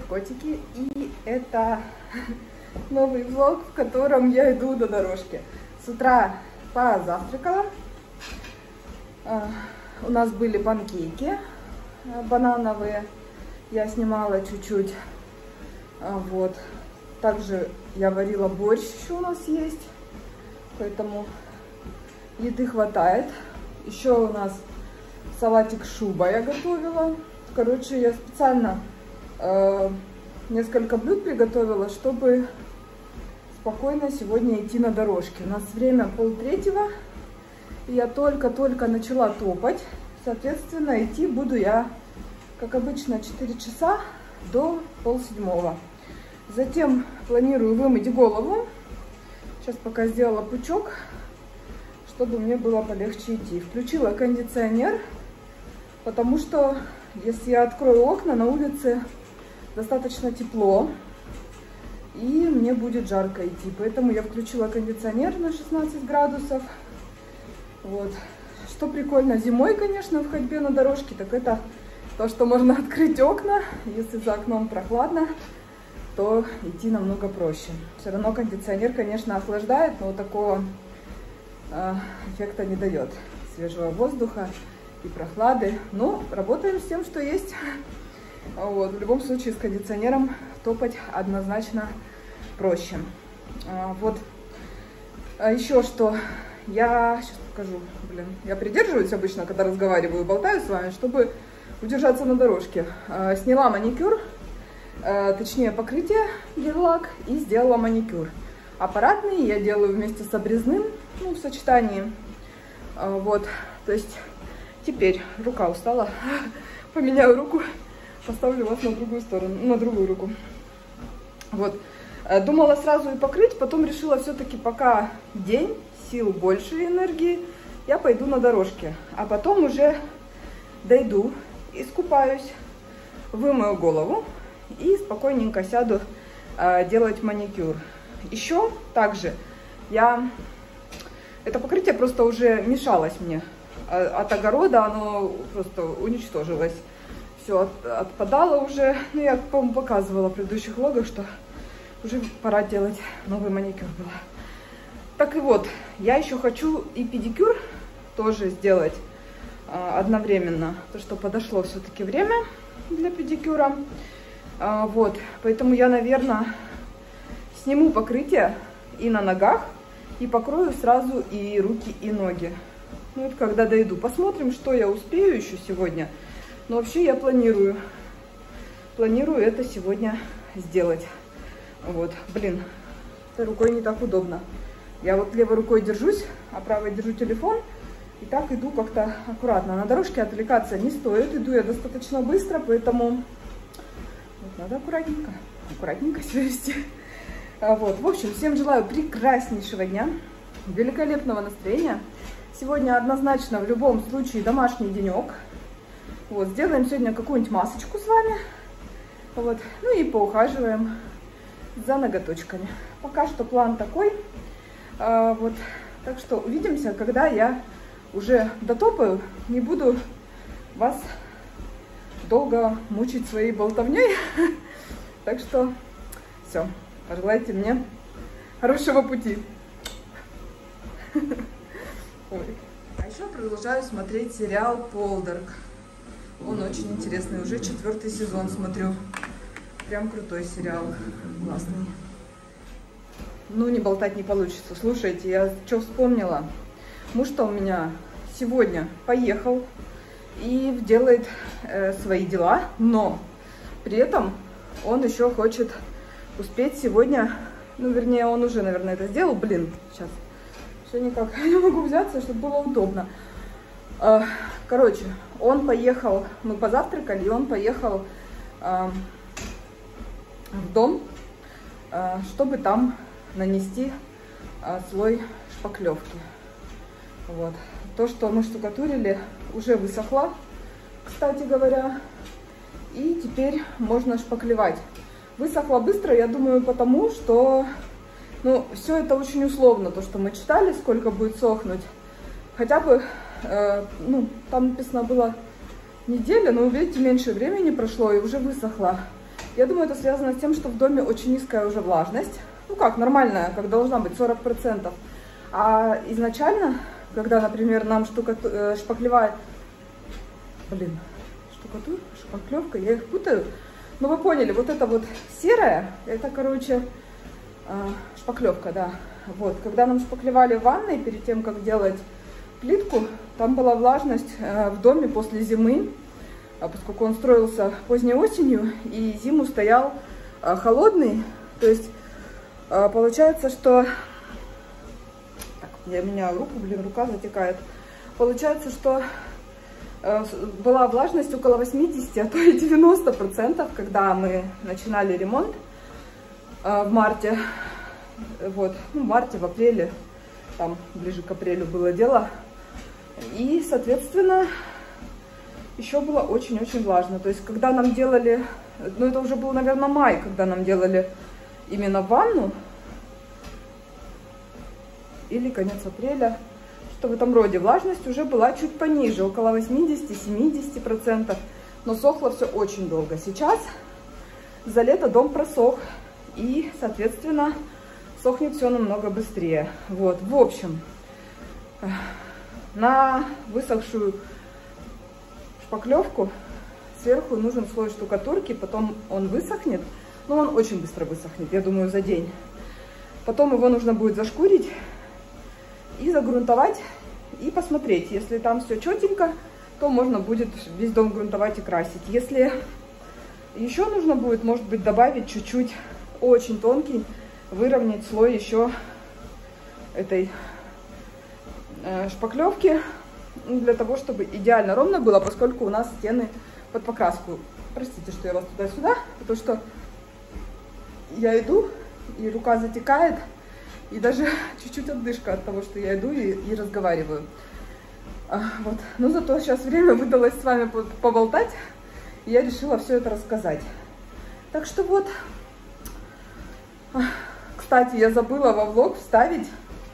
котики, и это новый влог, в котором я иду до дорожки. С утра позавтракала, у нас были панкейки банановые, я снимала чуть-чуть, вот. Также я варила борщ, еще у нас есть, поэтому еды хватает. Еще у нас салатик шуба я готовила. Короче, я специально несколько блюд приготовила, чтобы спокойно сегодня идти на дорожке. У нас время 2:30, и я только-только начала топать. Соответственно, идти буду я, как обычно, 4 часа до 6:30. Затем планирую вымыть голову. Сейчас пока сделала пучок, чтобы мне было полегче идти. Включила кондиционер, потому что если я открою окна, на улице достаточно тепло, и мне будет жарко идти. Поэтому я включила кондиционер на 16 градусов. Вот. Что прикольно зимой, конечно, в ходьбе на дорожке, так это то, что можно открыть окна. Если за окном прохладно, то идти намного проще. Все равно кондиционер, конечно, охлаждает, но такого эффекта не дает. Свежего воздуха и прохлады. Но работаем с тем, что есть. Вот. В любом случае с кондиционером топать однозначно проще. Вот. Еще что. Я сейчас покажу. Блин, я придерживаюсь обычно, когда разговариваю, болтаю с вами, чтобы удержаться на дорожке. Сняла маникюр. Точнее покрытие гель-лак, и сделала маникюр. Аппаратный я делаю вместе с обрезным, ну, в сочетании. Вот, то есть теперь рука устала, поменяю руку, поставлю вас на другую сторону, на другую руку. Вот, думала сразу и покрыть, потом решила все-таки пока день, сил больше, энергии, я пойду на дорожке, а потом уже дойду, искупаюсь, вымою голову и спокойненько сяду делать маникюр. Еще также это покрытие просто уже мешалось мне от огорода, оно просто уничтожилось. Все отпадало уже. Ну, я, по-моему, показывала в предыдущих влогах, что уже пора делать новый маникюр было. Так и вот, я еще хочу и педикюр тоже сделать одновременно, то что подошло все-таки время для педикюра. Вот, поэтому я, наверное, сниму покрытие и на ногах, и покрою сразу и руки, и ноги. Ну, это когда дойду. Посмотрим, что я успею еще сегодня. Но вообще я планирую это сегодня сделать. Вот, блин, этой рукой не так удобно. Я вот левой рукой держусь, а правой держу телефон. И так иду как-то аккуратно. На дорожке отвлекаться не стоит. Иду я достаточно быстро, поэтому... Надо аккуратненько себя вести. Вот, в общем, всем желаю прекраснейшего дня, великолепного настроения. Сегодня однозначно в любом случае домашний денек. Вот, сделаем сегодня какую-нибудь масочку с вами. Вот, ну и поухаживаем за ноготочками. Пока что план такой. Вот, так что увидимся, когда я уже дотопаю. Не буду вас долго мучить своей болтовней. Так что все. Пожелайте мне хорошего пути. Ой. А еще продолжаю смотреть сериал «Полдарк». Он очень интересный. Уже 4-й сезон смотрю. Прям крутой сериал. Классный. Ну, не болтать не получится. Слушайте, я что вспомнила. Муж-то у меня сегодня поехал и делает свои дела, но при этом он еще хочет успеть сегодня, ну, вернее, он уже, наверное, это сделал, блин, сейчас все никак не могу взяться, чтобы было удобно. Короче, он поехал, мы позавтракали, и он поехал в дом, чтобы там нанести слой шпаклевки. Вот. То, что мы штукатурили, уже высохло, кстати говоря, и теперь можно шпаклевать. Высохло быстро, я думаю, потому что, ну, все это очень условно, то, что мы читали, сколько будет сохнуть. Хотя бы, ну, там написано было неделя, но, видите, меньше времени прошло и уже высохло. Я думаю, это связано с тем, что в доме очень низкая уже влажность. Ну как, нормальная, как должна быть, 40%. А изначально, когда, например, нам шпаклевка, шпаклевка, я их путаю. Ну вы поняли, вот это вот серое, это, короче, шпаклевка, да. Вот, когда нам шпаклевали в ванной, перед тем, как делать плитку, там была влажность в доме после зимы, поскольку он строился поздней осенью, и зиму стоял холодный. То есть получается, что... Так, я меняю руку, рука затекает. Получается, что была влажность около 80, а то и 90%, когда мы начинали ремонт в марте. Вот, ну, в марте, в апреле, там ближе к апрелю было дело. И, соответственно, еще было очень-очень влажно. То есть, когда нам делали, ну, это уже был, наверное, май, когда нам делали именно ванну, или конец апреля, что в этом роде. Влажность уже была чуть пониже, около 80-70%, но сохло все очень долго. Сейчас за лето дом просох, и, соответственно, сохнет все намного быстрее. Вот, в общем, на высохшую шпаклевку сверху нужен слой штукатурки, потом он высохнет, но он очень быстро высохнет, я думаю, за день. Потом его нужно будет зашкурить и загрунтовать, и посмотреть. Если там все четенько, то можно будет весь дом грунтовать и красить. Если еще нужно будет, может быть, добавить чуть-чуть очень тонкий, выровнять слой еще этой шпаклевки, для того, чтобы идеально ровно было, поскольку у нас стены под покраску. Простите, что я вас туда-сюда, потому что я иду, и рука затекает, и даже чуть-чуть отдышка от того, что я иду и разговариваю. Вот. Но зато сейчас время выдалось с вами поболтать, и я решила все это рассказать. Так что вот. Кстати, я забыла во влог вставить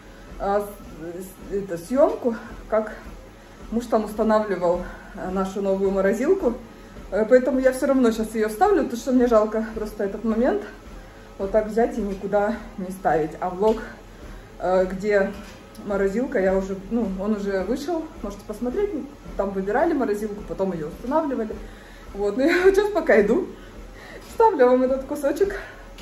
съемку, как муж там устанавливал нашу новую морозилку. Поэтому я все равно сейчас ее вставлю, потому что мне жалко просто этот момент вот так взять и никуда не ставить. А влог, где морозилка, я уже, ну, он уже вышел, можете посмотреть. Там выбирали морозилку, потом ее устанавливали. Вот, ну я сейчас пока иду, вставлю вам этот кусочек.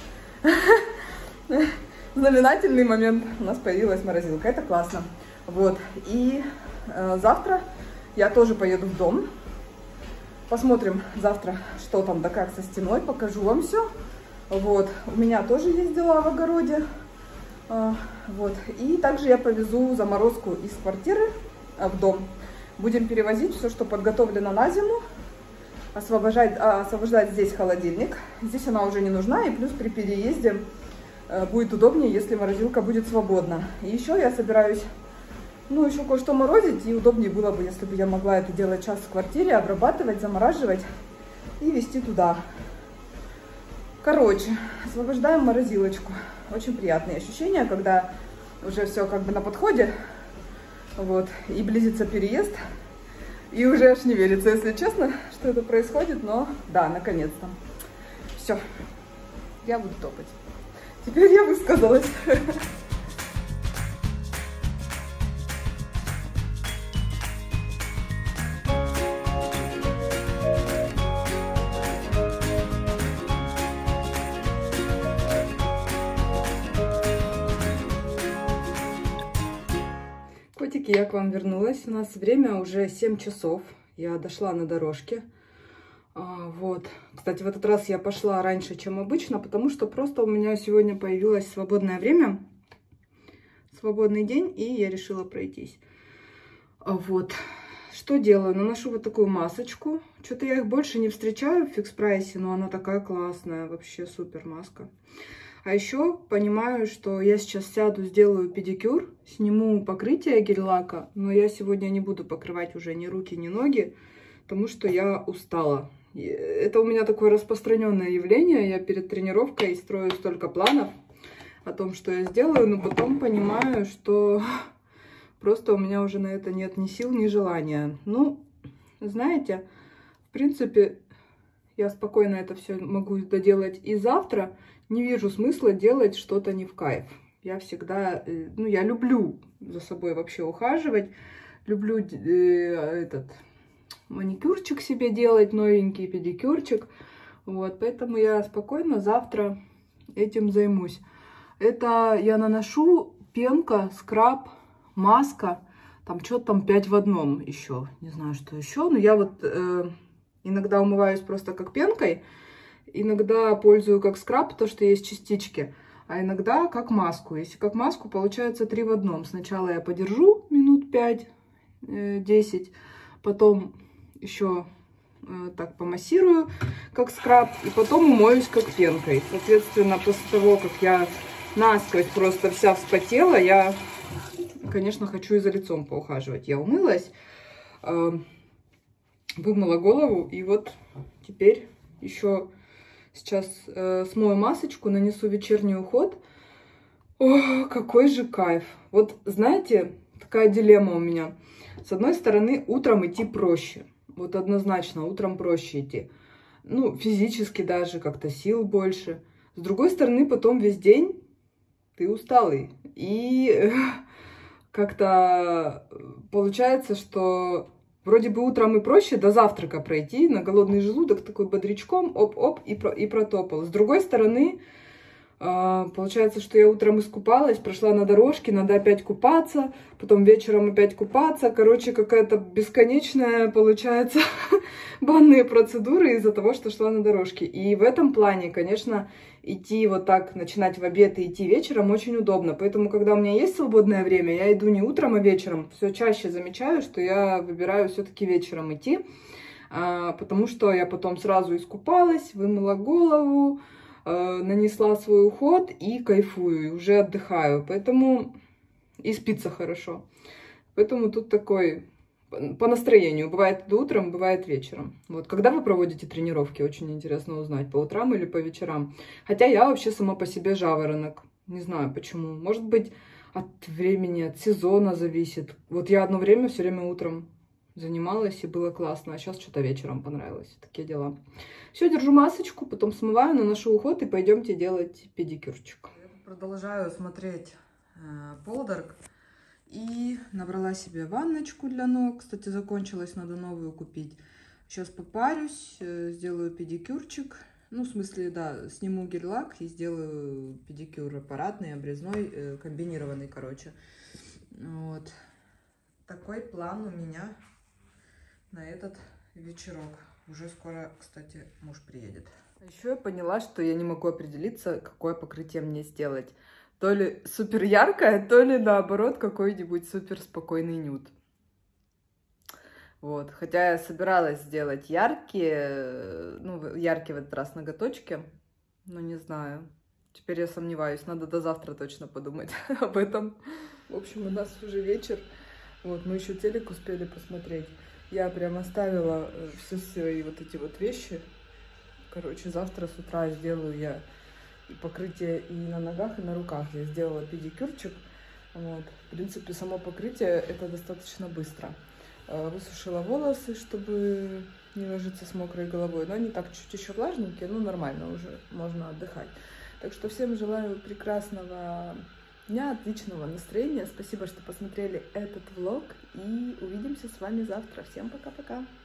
Знаменательный момент, у нас появилась морозилка, это классно. Вот, и завтра я тоже поеду в дом. Посмотрим завтра, что там да как со стеной, покажу вам все. Вот, у меня тоже есть дела в огороде. Вот, и также я повезу заморозку из квартиры в дом. Будем перевозить все, что подготовлено на зиму, освобождать здесь холодильник. Здесь она уже не нужна, и плюс при переезде будет удобнее, если морозилка будет свободна. И еще я собираюсь, ну, еще кое-что морозить, и удобнее было бы, если бы я могла это делать сейчас в квартире, обрабатывать, замораживать и везти туда. Короче, освобождаем морозилочку. Очень приятные ощущения, когда уже все как бы на подходе, вот, и близится переезд. И уже аж не верится, если честно, что это происходит, но да, наконец-то. Все, я буду топать. Теперь я высказалась. Котики, я к вам вернулась. У нас время уже 7 часов. Я дошла на дорожке. Вот. Кстати, в этот раз я пошла раньше, чем обычно, потому что просто у меня сегодня появилось свободное время, свободный день, и я решила пройтись. Вот. Что делаю? Наношу вот такую масочку. Что-то я их больше не встречаю в фикс-прайсе, но она такая классная, вообще супер маска. А еще понимаю, что я сейчас сяду, сделаю педикюр, сниму покрытие гель-лака, но я сегодня не буду покрывать уже ни руки, ни ноги, потому что я устала. Это у меня такое распространенное явление. Я перед тренировкой строю столько планов о том, что я сделаю, но потом понимаю, что просто у меня уже на это нет ни сил, ни желания. Ну, знаете, в принципе, Я спокойно это все могу доделать и завтра. Не вижу смысла делать что-то не в кайф. Я всегда, ну, я люблю за собой вообще ухаживать. Люблю этот маникюрчик себе делать, новенький педикюрчик. Вот, поэтому я спокойно завтра этим займусь. Это я наношу пенка, скраб, маска. Там что-то там 5 в одном еще. Не знаю, что еще. Но я вот иногда умываюсь просто как пенкой. Иногда пользую как скраб, потому что есть частички. А иногда как маску. Если как маску, получается 3 в одном. Сначала я подержу минут 5-10. Потом еще так помассирую как скраб. И потом умоюсь как пенкой. Соответственно, после того, как я насквозь просто вся вспотела, я, конечно, хочу и за лицом поухаживать. Я умылась, вымыла голову, и вот теперь еще сейчас смою масочку, нанесу вечерний уход. О, какой же кайф! Вот знаете, такая дилемма у меня. С одной стороны, утром идти проще. Вот однозначно, утром проще идти. Ну, физически даже, как-то сил больше. С другой стороны, потом весь день ты усталый. И как-то получается, что вроде бы утром и проще до завтрака пройти, на голодный желудок такой бодрячком, оп-оп, и протопал. С другой стороны, получается, что я утром искупалась, прошла на дорожке, надо опять купаться, потом вечером опять купаться. Короче, какая-то бесконечная, получается, банные процедуры из-за того, что шла на дорожке. И в этом плане, конечно, идти вот так, начинать в обед и идти вечером очень удобно. Поэтому, когда у меня есть свободное время, я иду не утром, а вечером. Все чаще замечаю, что я выбираю все-таки вечером идти, потому что я потом сразу искупалась, вымыла голову, нанесла свой уход и кайфую, и уже отдыхаю. Поэтому и спится хорошо. Поэтому тут такой по настроению. Бывает утром, бывает вечером. Вот. Когда вы проводите тренировки, очень интересно узнать, по утрам или по вечерам. Хотя я вообще сама по себе жаворонок. Не знаю почему. Может быть, от времени, от сезона зависит. Вот я одно время все время утром занималась, и было классно. А сейчас что-то вечером понравилось. Такие дела. Все, держу масочку, потом смываю, наношу уход, и пойдемте делать педикюрчик. Я продолжаю смотреть Полдарк. И набрала себе ванночку для ног. Кстати, закончилась, надо новую купить. Сейчас попарюсь, сделаю педикюрчик. Ну, в смысле, да, сниму гель-лак и сделаю педикюр аппаратный, обрезной, комбинированный, короче. Вот. Такой план у меня на этот вечерок. Уже скоро, кстати, муж приедет. А еще я поняла, что я не могу определиться, какое покрытие мне сделать. То ли супер яркое, то ли наоборот какой-нибудь супер спокойный нюд. Вот. Хотя я собиралась сделать яркие, ну, яркие в этот раз ноготочки, но не знаю. Теперь я сомневаюсь, надо до завтра точно подумать об этом. В общем, у нас уже вечер. Вот, мы еще телек успели посмотреть. Я прям оставила все свои вот эти вот вещи. Короче, завтра с утра сделаю я и покрытие и на ногах, и на руках. Я сделала педикюрчик. Вот. В принципе, само покрытие это достаточно быстро. Высушила волосы, чтобы не ложиться с мокрой головой. Но они так чуть еще влажненькие, но нормально уже, можно отдыхать. Так что всем желаю прекрасного дня, отличного настроения. Спасибо, что посмотрели этот влог. И увидимся с вами завтра. Всем пока-пока.